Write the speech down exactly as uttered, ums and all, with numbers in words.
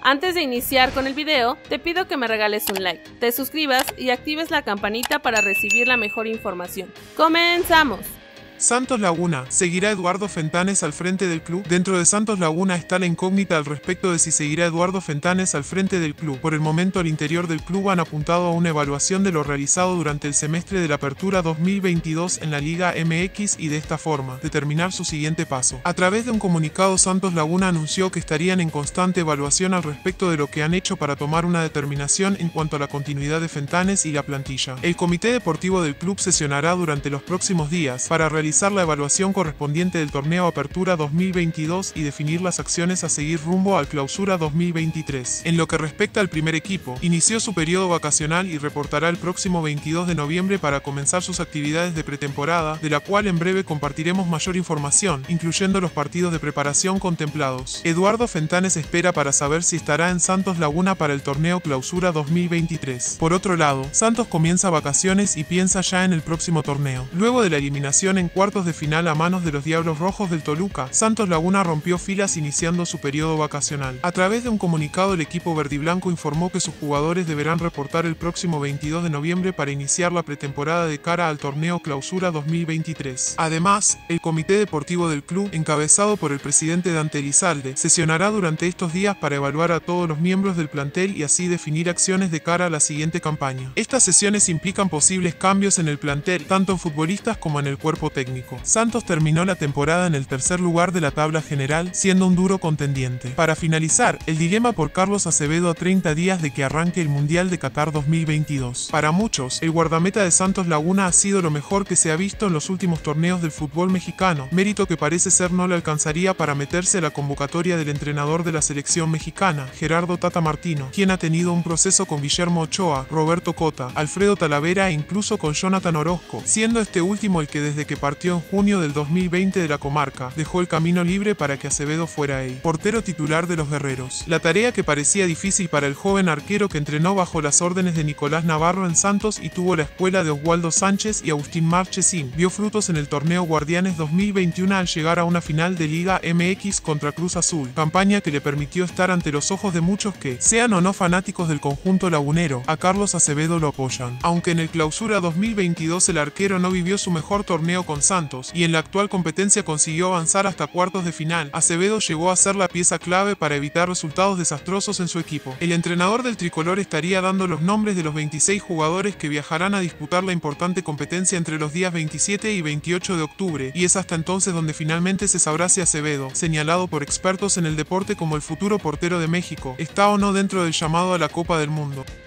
Antes de iniciar con el video, te pido que me regales un like, te suscribas y actives la campanita para recibir la mejor información. ¡Comenzamos! Santos Laguna. ¿Seguirá Eduardo Fentanes al frente del club? Dentro de Santos Laguna está la incógnita al respecto de si seguirá Eduardo Fentanes al frente del club. Por el momento, al interior del club han apuntado a una evaluación de lo realizado durante el semestre de la Apertura dos mil veintidós en la Liga M X y de esta forma, determinar su siguiente paso. A través de un comunicado, Santos Laguna anunció que estarían en constante evaluación al respecto de lo que han hecho para tomar una determinación en cuanto a la continuidad de Fentanes y la plantilla. El comité deportivo del club sesionará durante los próximos días para realizar realizar la evaluación correspondiente del torneo Apertura dos mil veintidós y definir las acciones a seguir rumbo al Clausura dos mil veintitrés. En lo que respecta al primer equipo, inició su periodo vacacional y reportará el próximo veintidós de noviembre para comenzar sus actividades de pretemporada, de la cual en breve compartiremos mayor información, incluyendo los partidos de preparación contemplados. Eduardo Fentanes espera para saber si estará en Santos Laguna para el torneo Clausura dos mil veintitrés. Por otro lado, Santos comienza vacaciones y piensa ya en el próximo torneo. Luego de la eliminación en cuartos de final a manos de los Diablos Rojos del Toluca, Santos Laguna rompió filas iniciando su periodo vacacional. A través de un comunicado, el equipo verdiblanco informó que sus jugadores deberán reportar el próximo veintidós de noviembre para iniciar la pretemporada de cara al torneo Clausura dos mil veintitrés. Además, el comité deportivo del club, encabezado por el presidente Dante Elizalde, sesionará durante estos días para evaluar a todos los miembros del plantel y así definir acciones de cara a la siguiente campaña. Estas sesiones implican posibles cambios en el plantel, tanto en futbolistas como en el cuerpo técnico. Santos terminó la temporada en el tercer lugar de la tabla general, siendo un duro contendiente. Para finalizar, el dilema por Carlos Acevedo a treinta días de que arranque el Mundial de Qatar dos mil veintidós. Para muchos, el guardameta de Santos Laguna ha sido lo mejor que se ha visto en los últimos torneos del fútbol mexicano, mérito que parece ser no le alcanzaría para meterse a la convocatoria del entrenador de la selección mexicana, Gerardo Tata Martino, quien ha tenido un proceso con Guillermo Ochoa, Roberto Cota, Alfredo Talavera e incluso con Jonathan Orozco, siendo este último el que desde que partió en junio del dos mil veinte de la comarca, dejó el camino libre para que Acevedo fuera el portero titular de los guerreros. La tarea que parecía difícil para el joven arquero que entrenó bajo las órdenes de Nicolás Navarro en Santos y tuvo la escuela de Oswaldo Sánchez y Agustín Marchesín, vio frutos en el torneo Guardianes dos mil veintiuno al llegar a una final de Liga M X contra Cruz Azul, campaña que le permitió estar ante los ojos de muchos que, sean o no fanáticos del conjunto lagunero, a Carlos Acevedo lo apoyan. Aunque en el Clausura dos mil veintidós el arquero no vivió su mejor torneo con Santos y en la actual competencia consiguió avanzar hasta cuartos de final, Acevedo llegó a ser la pieza clave para evitar resultados desastrosos en su equipo. El entrenador del tricolor estaría dando los nombres de los veintiséis jugadores que viajarán a disputar la importante competencia entre los días veintisiete y veintiocho de octubre, y es hasta entonces donde finalmente se sabrá si Acevedo, señalado por expertos en el deporte como el futuro portero de México, está o no dentro del llamado a la Copa del Mundo.